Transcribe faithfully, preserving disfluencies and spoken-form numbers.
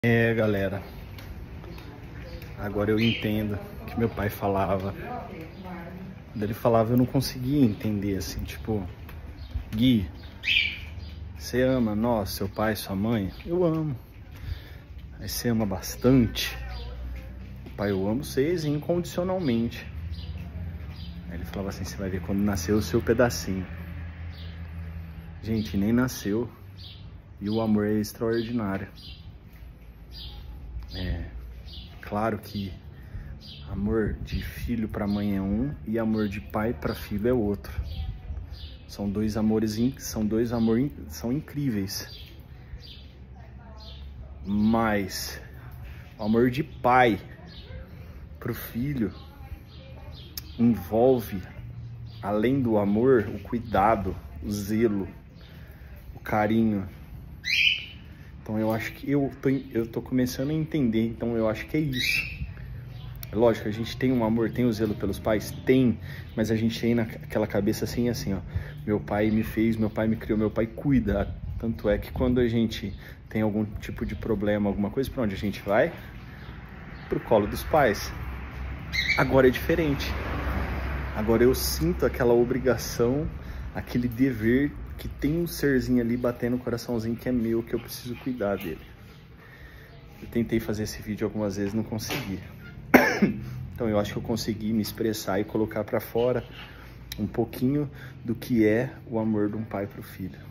É, galera, agora eu entendo o que meu pai falava. Quando ele falava, eu não conseguia entender, assim, tipo, Gui, você ama nós, seu pai, sua mãe? Eu amo. Aí você ama bastante? Pai, eu amo vocês incondicionalmente. Aí ele falava assim, você vai ver quando nasceu o seu pedacinho. Gente, nem nasceu. E o amor é extraordinário. É, claro que amor de filho para mãe é um e amor de pai para filho é outro. São dois amores, são dois amores, são incríveis. Mas o amor de pai pro filho envolve, além do amor, o cuidado, o zelo, o carinho. Então eu acho que eu tô, eu tô começando a entender, então eu acho que é isso. É lógico, a gente tem um amor, tem o zelo pelos pais? Tem, mas a gente tem naquela cabeça assim, assim, ó. Meu pai me fez, meu pai me criou, meu pai cuida. Tanto é que quando a gente tem algum tipo de problema, alguma coisa, pra onde a gente vai? Pro colo dos pais. Agora é diferente. Agora eu sinto aquela obrigação, aquele dever que tem um serzinho ali batendo o coraçãozinho que é meu, que eu preciso cuidar dele. Eu tentei fazer esse vídeo algumas vezes, não consegui. Então eu acho que eu consegui me expressar e colocar para fora um pouquinho do que é o amor de um pai para o filho.